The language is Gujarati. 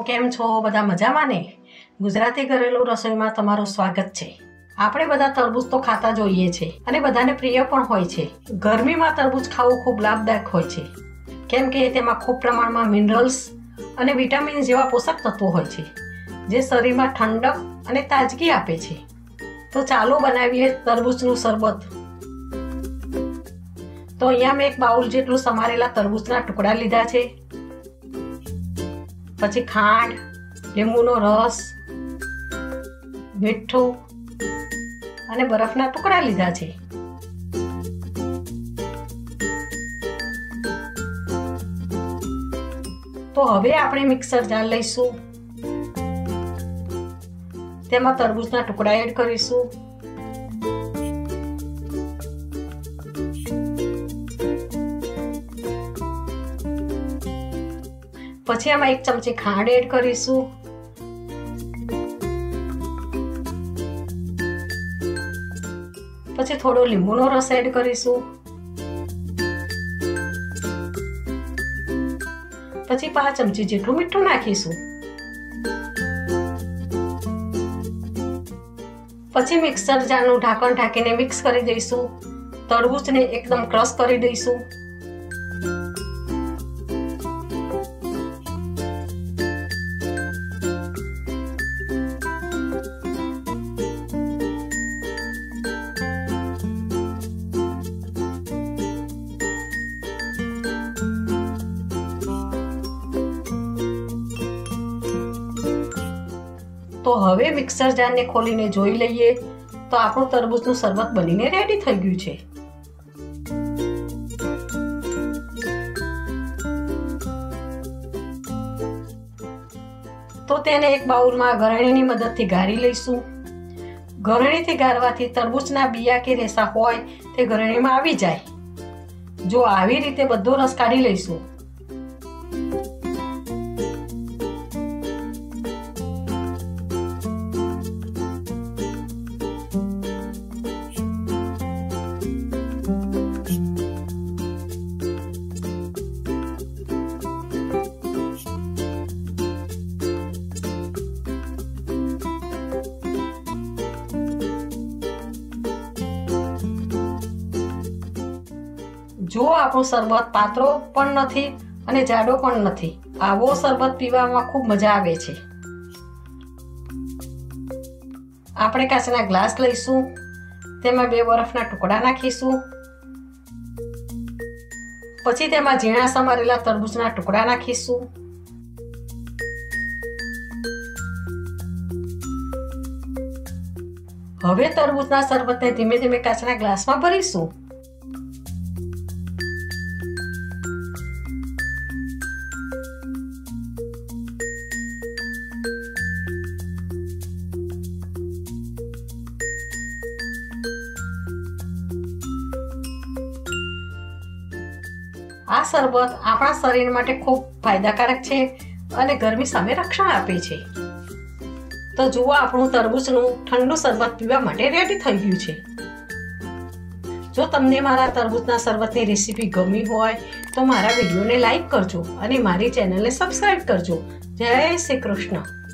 केम छो बधा मजामां ने? गुजराती घरेलू रसोईमां तमारुं स्वागत छे। આપણે બધા તરબૂચ તો ખાતા જોઈએ છે અને બધાને પ્રિય પણ હોય છે। ગરમીમાં તરબૂચ ખાવું ખૂબ લાભદાયક હોય છે કેમ કે તેમાં ખૂબ પ્રમાણમાં મિનરલ્સ અને વિટામિન જેવા પોષક તત્વો હોય છે જે શરીરમાં ઠંડક અને તાજગી આપે છે। તો ચાલો બનાવીએ તરબૂચનું શરબત। તો અહીંયા મેં એક બાઉલ જેટલું સમારેલા તરબૂચના ટુકડા લીધા છે, પછી ખાંડ, લીંબુનો રસ, મીઠું અને બરફના ટુકડા લીધા છે। તો હવે આપણે મિક્સર જાર લઈશું, તેમાં તરબૂચના ટુકડા એડ કરીશું, પછી આમાં 1 ચમચી ખાંડ એડ કરીશું, પછી થોડો લીંબુનો રસ એડ કરીશું, પછી 5 ચમચી જેટલું મીઠું નાખીશું, પછી મિક્સર જારનું ઢાંકણ ઢાંકીને મિક્સ કરી દઈશું। તરબૂચને એકદમ ક્રશ કરી દઈશું। तो હવે મિક્સર જારને ખોલીને જોઈ લઈએ તો આપણું તરબૂચનું શરબત બનીને રેડી થઈ ગયું છે। તો તેને એક બાઉલમાં ગરણીની મદદથી ગાળી લઈશું। ગરણીથી ગાળવાથી તરબૂચના બિયા કે રેસા હોય તે ગરણીમાં આવી જાય। જો આવી રીતે બધો રસ કાઢી લઈશું। जो આપણું શરબત પાતળો પણ નથી અને જાડો પણ નથી, આવો શરબત પીવામાં ખૂબ મજા આવે છે। આપણે કાચના ગ્લાસ લઈશું, તેમાં 2 બરફના ટુકડા નાખીશું, પછી તેમાં ઝીણા સમારેલા તરબૂચના ટુકડા નાખીશું, હવે તરબૂચના શરબતને ધીમે ધીમે કાચના ગ્લાસમાં ભરીશું। આ શરબત આપણા શરીર માટે ખૂબ ફાયદાકારક છે અને ગરમી સામે રક્ષણ આપે છે। તો જુઓ આપણું તરબૂચનું ઠંડુ શરબત પીવા માટે રેડી થઈ ગયું છે। જો તમને મારા તરબૂચના શરબતની રેસીપી ગમી હોય તો મારા વિડીયોને લાઈક કરજો અને મારી ચેનલને સબસ્ક્રાઇબ કરજો। જય શ્રી કૃષ્ણ।